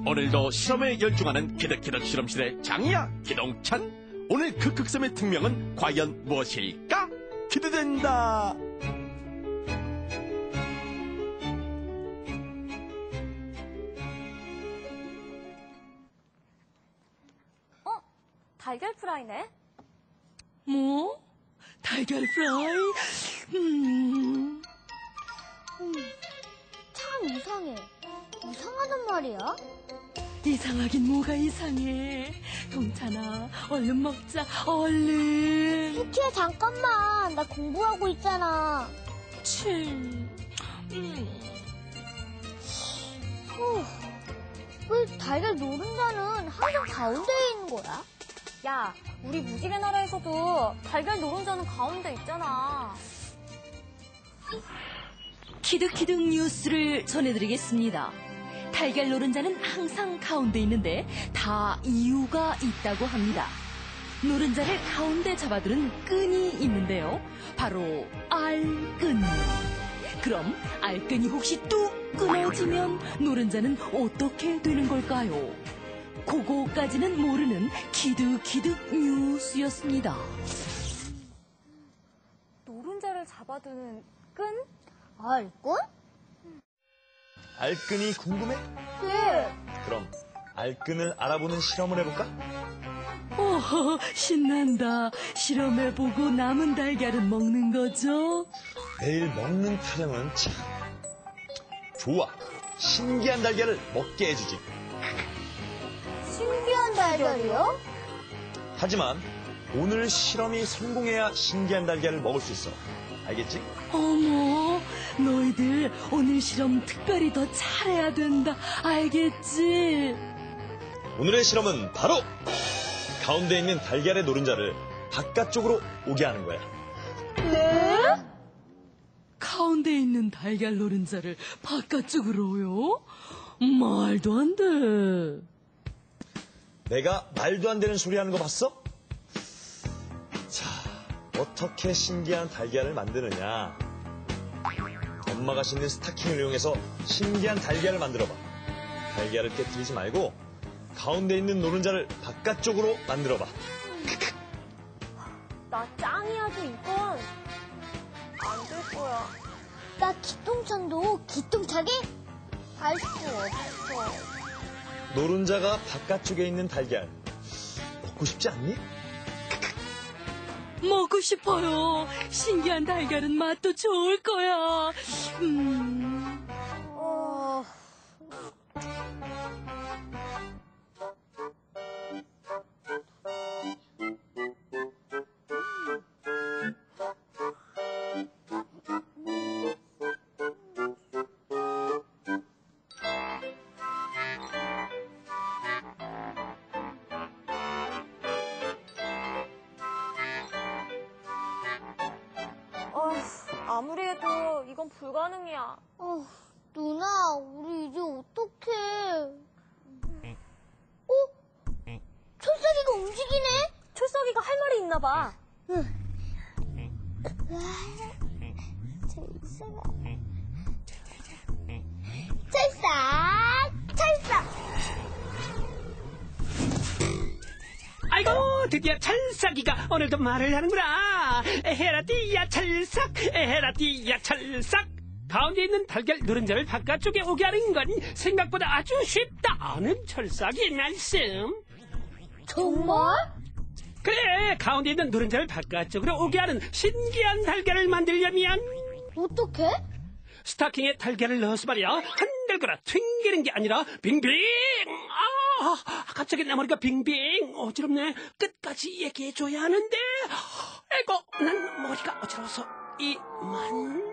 오늘도 실험에 열중하는 키득키득 실험실의 장이야 기동찬. 오늘 그 극섬의 특명은 과연 무엇일까? 기대된다. 달걀 프라이네? 뭐? 달걀 프라이? 참 이상해. 이상하단 말이야. 이상하긴 뭐가 이상해. 동찬아, 얼른 먹자, 얼른. 수키야, 잠깐만. 나 공부하고 있잖아. 왜 달걀 노른자는 항상 가운데에 있는 거야? 야, 우리 무지개 나라에서도 달걀 노른자는 가운데 있잖아. 키득키득 뉴스를 전해드리겠습니다. 달걀 노른자는 항상 가운데 있는데 다 이유가 있다고 합니다. 노른자를 가운데 잡아두는 끈이 있는데요. 바로 알끈. 그럼 알끈이 혹시 뚝 끊어지면 노른자는 어떻게 되는 걸까요? 그거까지는 모르는 키득키득 뉴스였습니다. 노른자를 잡아두는 끈? 알끈? 알끈이 궁금해? 네. 그럼 알끈을 알아보는 실험을 해볼까? 오호, 신난다. 실험해보고 남은 달걀은 먹는 거죠? 내일 먹는 타령은 참 좋아. 신기한 달걀을 먹게 해주지. 신기한 달걀이요? 하지만 오늘 실험이 성공해야 신기한 달걀을 먹을 수 있어. 알겠지? 어머, 너희들 오늘 실험 특별히 더 잘해야 된다. 알겠지? 오늘의 실험은 바로 가운데 있는 달걀의 노른자를 바깥쪽으로 오게 하는 거야. 네? 가운데 있는 달걀 노른자를 바깥쪽으로요? 말도 안 돼. 내가 말도 안 되는 소리 하는 거 봤어? 자, 어떻게 신기한 달걀을 만드느냐. 엄마가 신는 스타킹을 이용해서 신기한 달걀을 만들어봐. 달걀을 깨뜨리지 말고 가운데 있는 노른자를 바깥쪽으로 만들어봐. 나 짱이야도 이건 안 될 거야. 나 기똥찬도 기똥차게 할 수 없어. 노른자가 바깥쪽에 있는 달걀 먹고 싶지 않니? 먹고 싶어요. 신기한 달걀은 맛도 좋을 거야. 아무리 해도 이건 불가능이야. 누나, 우리 이제 어떡해. 철사기가 움직이네? 철석이가 할 말이 있나 봐. 철사! 아이고, 드디어 철사기가 오늘도 말을 하는구나. 에헤라띠야 철삭, 에헤라띠야 철삭. 가운데 있는 달걀 노른자를 바깥쪽에 오게 하는 건 생각보다 아주 쉽다는 철사기의 말씀. 정말? 그래, 가운데 있는 노른자를 바깥쪽으로 오게 하는 신기한 달걀을 만들려면 어떡해? 스타킹에 달걀을 넣어서 말이야, 흔들거나 튕기는 게 아니라 빙빙. 갑자기 내 머리가 빙빙 어지럽네. 끝까지 얘기해줘야 하는데. 아이고, 난 머리가 어지러워서 이만.